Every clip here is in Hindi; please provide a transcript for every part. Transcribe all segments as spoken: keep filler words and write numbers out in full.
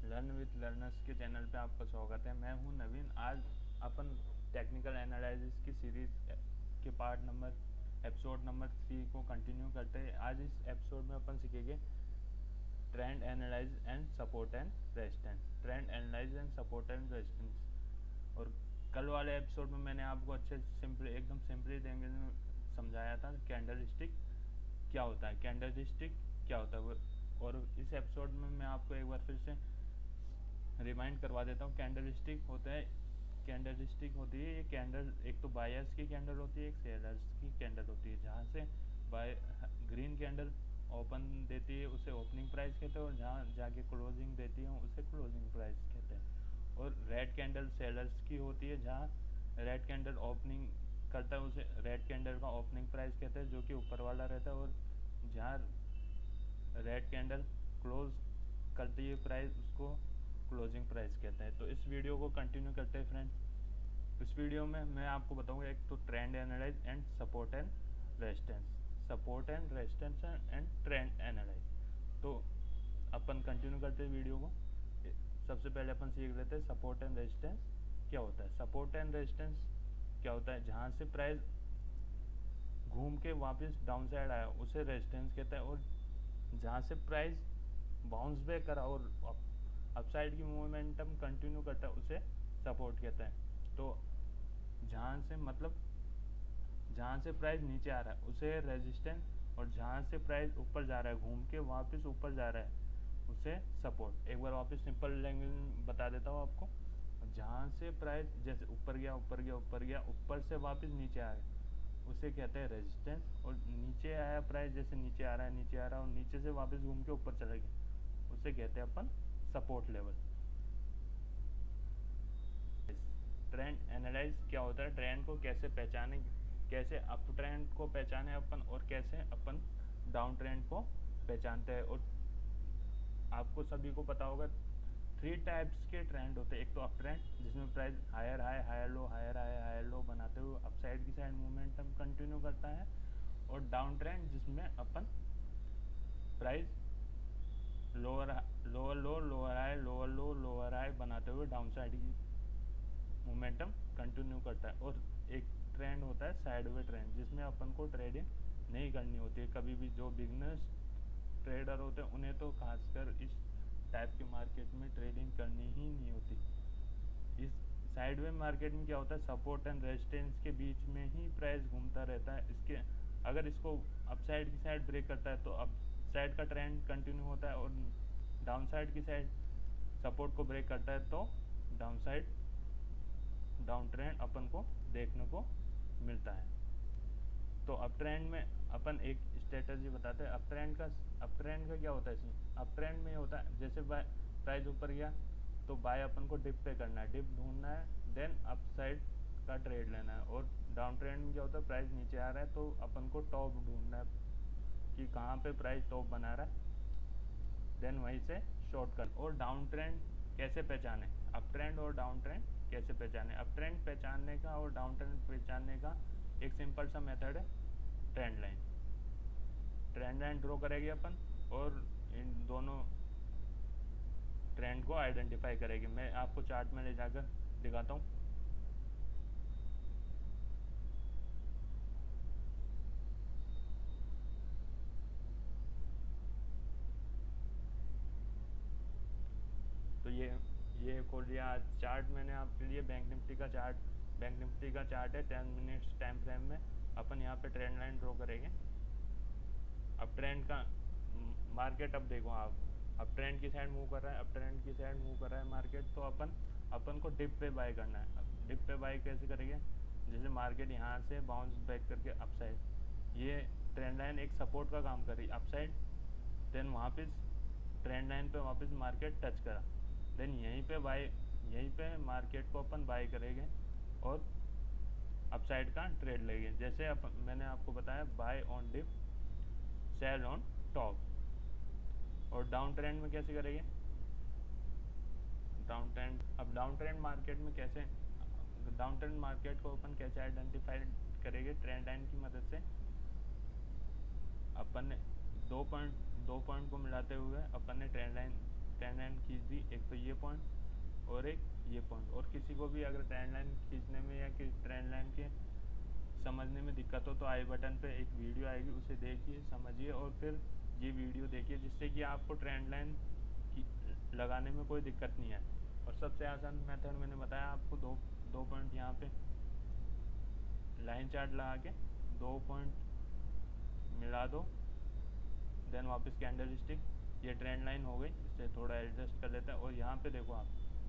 लर्न विथ लर्नर्स के चैनल पे आपका स्वागत है। मैं हूं नवीन। आज अपन टेक्निकल एनालिसिस की सीरीज के part number episode number three को कंटिन्यू करते हैं। आज इस एपिसोड में अपन सीखेंगे trend analyse and support and resistance. Trend analyse and support and resistance. और कल वाले एपिसोड में मैंने आपको अच्छे सिंपल एकदम सिंपली लैंग्वेज में समझाया था कैंडलस्टिक क्या होता है, कैंडलस्टिक क्या होता है। और इस एपिसोड में मैं आपको एक बार फिर से रिमाइंड करवा देता हूँ। कैंडलस्टिक होता है कैंडलस्टिक होती है ये कैंडल, एक तो बायर्स की कैंडल होती है, एक सेलर्स की कैंडल होती है। जहाँ से बाय ग्रीन कैंडल ओपन देती है उसे ओपनिंग प्राइस कहते हैं, और जहाँ जाके क्लोजिंग देती है उसे क्लोजिंग प्राइस कहते हैं। और रेड कैंडल सेलर्स की होती है, जहाँ रेड कैंडल ओपनिंग करता है उसे रेड कैंडल का ओपनिंग प्राइस कहते हैं, जो कि ऊपर वाला रहता है। और जहाँ रेड कैंडल क्लोज करती है प्राइस उसको क्लोजिंग प्राइस कहते हैं। तो इस वीडियो को कंटिन्यू करते हैं फ्रेंड्स। इस वीडियो में मैं आपको बताऊंगा एक तो trend analyse and support and resistance, support and resistance and trend analyse. तो अपन कंटिन्यू करते हैं वीडियो को। सबसे पहले अपन सीख लेते हैं सपोर्ट एंड रेजिस्टेंस क्या होता है। सपोर्ट एंड रेजिस्टेंस क्या होता है, जहाँ से प्राइस घूम के वापस डाउन साइड आया उसे रेजिस्टेंस कहता है, और जहाँ से प्राइस बाउंस बैक करा और अपसाइड की मोमेंटम कंटिन्यू करता है उसे सपोर्ट कहता है। तो जहाँ से मतलब जहाँ से प्राइस नीचे आ रहा है उसे रेजिस्टेंस, और जहाँ से प्राइस ऊपर जा रहा है घूम के वापस ऊपर जा रहा है उसे सपोर्ट। एक बार वापस सिंपल लैंग्वेज में बता देता हूँ आपको। जहाँ से प्राइस जैसे ऊपर गया ऊपर गया ऊपर गया ऊपर से वापस नीचे आ गया उसे कहते हैं रेजिस्टेंस, और नीचे आया प्राइस जैसे नीचे आ रहा है नीचे आ रहा है और नीचे से वापस घूम के ऊपर चला गया उसे कहते हैं अपन सपोर्ट लेवल। ट्रेंड एनालाइज क्या होता है, ट्रेंड को कैसे पहचाने, कैसे अप ट्रेंड को पहचाने अपन और कैसे अपन डाउन ट्रेंड को पहचानते हैं। और आपको सभी को पता होगा थ्री टाइप्स के ट्रेंड होते हैं। एक तो अप ट्रेंड जिसमें price higher high higher low higher high higher low बनाते हुए अपसाइड की साइड मोमेंटम कंटिन्यू करता है। और डाउन ट्रेंड जिसमें अपन price lower lower low lower high lower low lower high बनाते हुए डाउन साइड की मोमेंटम कंटिन्यू करता है। और एक ट्रेंड होता है साइडवे ट्रेंड जिसमें अपन को ट्रेडिंग नहीं करनी होती है कभी भी। जो बिगनर्स ट्रेडर होते हैं उन्हें तो खासकर इस टाइप के मार्केट में ट्रेडिंग करनी ही नहीं होती। इस साइडवे मार्केट में क्या होता है, सपोर्ट एंड रेजिस्टेंस के बीच में ही प्राइस घूमता रहता है। इसके अगर इसको अपसाइड की साइड ब्रेक करता है तो अप साइड का ट्रेंड कंटिन्यू होता है, और डाउन साइड की साइड सपोर्ट को ब्रेक करता है तो डाउन साइड डाउन ट्रेंड अपन को देखने को मिलता है। तो अप ट्रेंड में अपन एक स्ट्रेटजी बताते हैं। अप ट्रेंड का अप ट्रेंड का क्या होता है, इसमें अप ट्रेंड में होता है जैसे बाय प्राइस ऊपर गया तो बाय अपन को डिप पे करना है, डिप ढूंढना है, देन अप साइड का ट्रेड लेना है। और डाउन ट्रेंड में क्या होता है, प्राइस नीचे आ रहा है तो अपन को टॉप ढूंढना है कि कहाँ पे प्राइस टॉप बना रहा है, देन वहीं से शॉर्ट कर। और डाउन ट्रेंड कैसे पहचाने, अप ट्रेंड और डाउन ट्रेंड कैसे पहचाने। अप ट्रेंड पहचानने का और डाउन ट्रेंड पहचानने का एक सिंपल सा मेथड है trend line. Trend line draw करेंगे अपन और इन दोनों ट्रेंड को आइडेंटिफाई करेंगे। मैं आपको चार्ट में ले जाकर दिखाता हूँ। तो ये ये खोल लिया चार्ट मैंने आपके लिए, बैंक निफ्टी का चार्ट बैंक निफ्टी का चार्ट है टेन मिनट्स टाइम फ्रेम में। अपन यहाँ पे ट्रेंड लाइन ड्रॉ करेंगे। अब ट्रेंड का मार्केट अब देखो आप, अब ट्रेंड की साइड मूव कर रहा है, अब ट्रेंड की साइड मूव कर रहा है मार्केट, तो अपन अपन को डिप पे बाय करना है। अब डिप पे बाय कैसे करेंगे, जैसे मार्केट यहाँ से बाउंस बैक करके अप साइड, ये ट्रेंड लाइन एक सपोर्ट का काम कर रही है अप साइड, देन वापस ट्रेंड लाइन पे वापस मार्केट टच करा, देन यहीं पे बाय यहीं पे मार्केट को अपन बाय करेंगे और अपसाइड का ट्रेड लेंगे। जैसे अपन मैंने आपको बताया buy on dip sell on top. और डाउन ट्रेंड में कैसे करेंगे, डाउन ट्रेंड अब डाउन ट्रेंड मार्केट में कैसे डाउन ट्रेंड मार्केट को अपन कैसे आइडेंटिफाई करेंगे, ट्रेंड लाइन की मदद से। अपन ने दो पॉइंट दो पॉइंट को मिलाते हुए अपन ने ट्रेंड लाइन ट्रेंड लाइन खींच दी, एक तो ये पॉइंट और एक ये पॉइंट। और किसी को भी अगर ट्रेंड लाइन खींचने में या कि ट्रेंड लाइन के समझने में दिक्कत हो तो आई बटन पे एक वीडियो आएगी, उसे देखिए, समझिए और फिर ये वीडियो देखिए, जिससे कि आपको ट्रेंड लाइन लगाने में कोई दिक्कत नहीं है। और सबसे आसान मेथड मैंने बताया आपको, दो दो पॉइंट यहाँ पे लाइन चार्ट लगा के दो पॉइंट मिला दो, देन वापस कैंडल स्टिक, ये ट्रेंड लाइन हो गई। इसे थोड़ा एडजस्ट कर लेते हैं। और यहाँ पे देखो आप,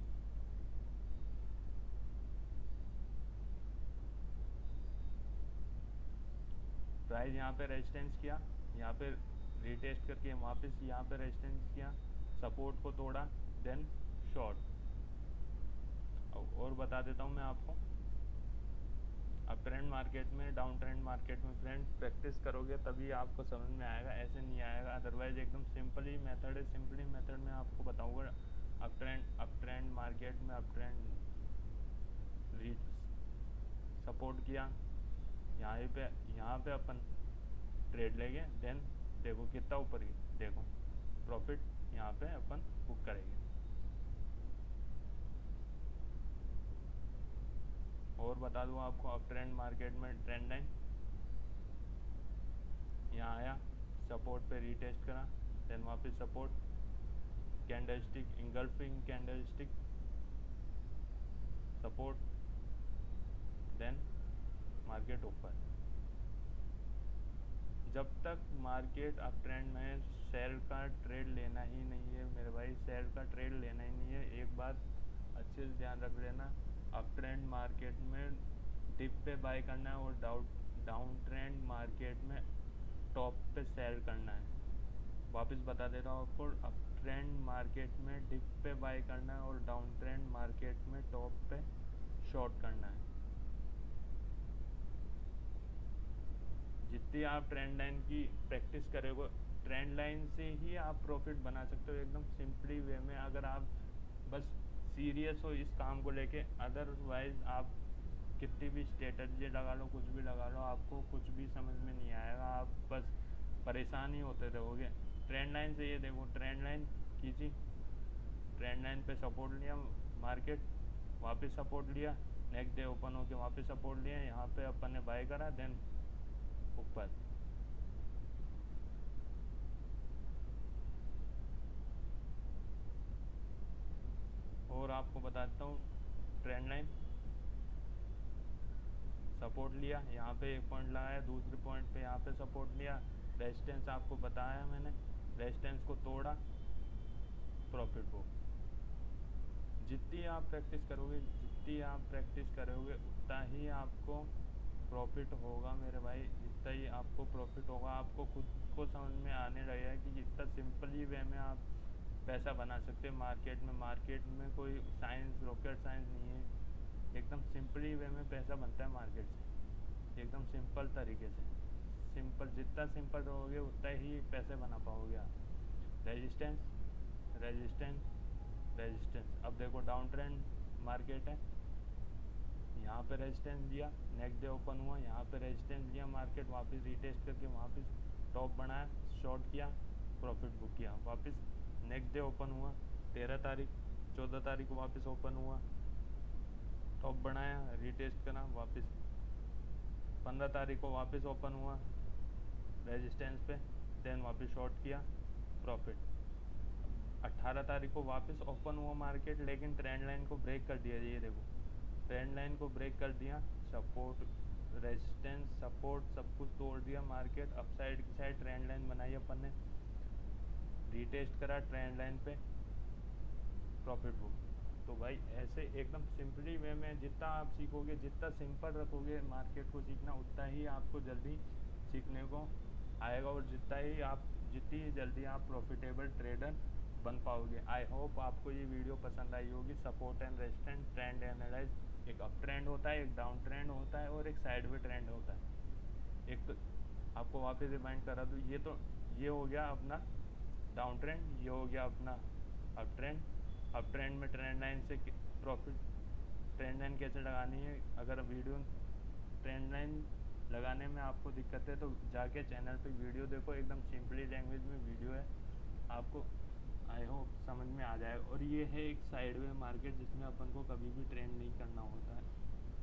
प्राइस यहाँ पे रेजिस्टेंस किया, यहाँ पे रिटेस्ट करके वापस यहाँ पे रेजिस्टेंस किया, सपोर्ट को तोड़ा, देन शॉर्ट। और बता देता हूँ मैं आपको, अब ट्रेंड मार्केट में, डाउन ट्रेंड मार्केट में फ्रेंड प्रैक्टिस करोगे तभी आपको समझ में आएगा, ऐसे नहीं आएगा। अदरवाइज एकदम सिंपल ही मेथड है, सिंपली मेथड में आपको बताऊंगा। Up trend up trend market में अप ट्रेंड रीच सपोर्ट किया, यहाँ पे यहाँ पे अपन ट्रेड लेंगे, देन देखो कितना ऊपर गया, देखो प्रॉफिट यहाँ पे अपन बुक करेंगे। और बता दूँ आपको, अप ट्रेंड मार्केट में ट्रेंड लाइन यहाँ आया, सपोर्ट पे रीटेस्ट करा, देन वापस support, candle stick, engulfing candle stick, support, then market ऊपर। जब तक मार्केट अप ट्रेंड में, सेल का ट्रेड लेना ही नहीं है मेरे भाई, सेल का ट्रेड लेना ही नहीं है। एक बात अच्छे से ध्यान रख लेना, अप ट्रेंड मार्केट में डिप पे बाय करना है और डाउन डाउन ट्रेंड मार्केट में टॉप पे सेल करना है। वापस बता दे रहा हूँ आपको, अप ट्रेंड मार्केट में डिप पे बाय करना है और डाउन ट्रेंड मार्केट में टॉप पे शॉर्ट करना है। जितनी आप ट्रेंड लाइन की प्रैक्टिस करोगे, ट्रेंड लाइन से ही आप प्रॉफिट बना सकते हो एकदम सिंपली वे में, अगर आप बस सीरियस हो इस काम को लेके। अदरवाइज आप कितनी भी स्ट्रेटजी लगा लो, कुछ भी लगा लो, आपको कुछ भी समझ में नहीं आएगा, आप बस परेशान ही होते रहोगे। ट्रेंड लाइन से ये देखो, ट्रेंड लाइन खींची, ट्रेंड लाइन पे सपोर्ट लिया मार्केट, वापस सपोर्ट लिया, नेक्स्ट डे ओपन होके वापस सपोर्ट लिया, यहाँ पे अपन ने बाय करा, देन ऊपर। और आपको बताता हूँ, ट्रेंड लाइन सपोर्ट लिया, यहाँ पे एक पॉइंट लगाया, दूसरे पॉइंट पे यहाँ पे सपोर्ट लिया, रेजिस्टेंस आपको बताया मैंने, रेजिस्टेंस को तोड़ा, प्रॉफिट बुक। जितनी आप प्रैक्टिस करोगे, जितनी आप प्रैक्टिस करोगे उतना ही आपको प्रॉफिट होगा मेरे भाई, जितना ही आपको प्रॉफिट होगा, आपको खुद को समझ में आने लगेगा कि जितना सिंपली वे में आप पैसा बना सकते हैं मार्केट में। मार्केट में कोई साइंस, रॉकेट साइंस नहीं है, एकदम सिंपली वे में पैसा बनता है मार्केट से, एकदम सिंपल तरीके से। सिंपल, जितना सिंपल रहोगे उतना ही पैसे बना पाओगे आप। Resistance, resistance, resistance. अब देखो डाउन ट्रेंड मार्केट है, यहाँ पे रेजिस्टेंस दिया, नेक्स्ट डे ओपन हुआ, यहाँ पे रेजिस्टेंस दिया, मार्केट वापस रिटेस्ट करके वापस टॉप बनाया, शॉर्ट किया, प्रॉफिट बुक किया। वापस नेक्स्ट डे ओपन हुआ, तेरह तारीख, चौदह तारीख को वापस ओपन हुआ, टॉप बनाया, रिटेस्ट करा, वापस पंद्रह तारीख को वापस ओपन हुआ रेजिस्टेंस पे, देन वापस शॉर्ट किया, प्रॉफिट। अट्ठारह तारीख को वापस ओपन हुआ मार्केट, लेकिन ट्रेंड लाइन को ब्रेक कर दिया। ये देखो ट्रेंड लाइन को ब्रेक कर दिया, सपोर्ट, रेजिस्टेंस, सपोर्ट सब कुछ तोड़ दिया मार्केट, अपसाइड की साइड ट्रेंड लाइन बनाई अपन ने, रिटेस्ट करा ट्रेंड लाइन पे, प्रॉफिट बुक। तो भाई ऐसे एकदम सिंपली वे में जितना आप सीखोगे, जितना सिंपल रखोगे मार्केट को सीखना, उतना ही आपको जल्दी सीखने को आएगा और जितना ही आप जितनी जल्दी आप प्रॉफिटेबल ट्रेडर बन पाओगे। आई होप आपको ये वीडियो पसंद आई होगी। Support and resistance, trend analyse, एक अप ट्रेंड होता है, एक डाउन ट्रेंड होता है और एक साइडवे ट्रेंड होता है। एक तो आपको वापस रिमाइंड करा दूँ, ये तो ये हो गया अपना डाउन ट्रेंड, ये हो गया अपना अप ट्रेंड। अप ट्रेंड में ट्रेंड लाइन से प्रॉफिट, ट्रेंड लाइन कैसे लगानी है, अगर वीडियो ट्रेंड लाइन लगाने में आपको दिक्कत है तो जाके चैनल पे वीडियो देखो, एकदम सिंपली लैंग्वेज में वीडियो है, आपको आई होप समझ में आ जाए। और ये है एक साइडवे मार्केट जिसमें अपन को कभी भी ट्रेड नहीं करना होता है।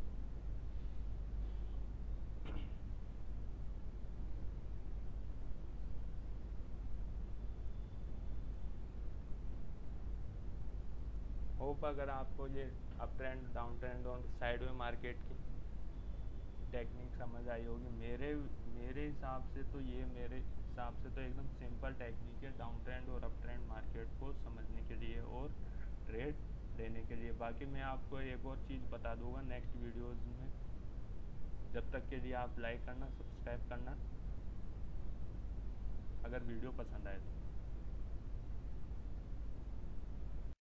होप अगर आपको ये अप ट्रेंड, डाउन ट्रेंड और साइडवे मार्केट की टेक्निक समझ आई होगी। मेरे मेरे हिसाब से तो ये मेरे हिसाब से तो एकदम सिंपल टेक्निक है डाउन ट्रेंड और अप ट्रेंड मार्केट को समझने के लिए और ट्रेड लेने के लिए। बाकी मैं आपको एक और चीज़ बता दूंगा नेक्स्ट वीडियोस में। जब तक के लिए आप लाइक करना, सब्सक्राइब करना अगर वीडियो पसंद आए तो।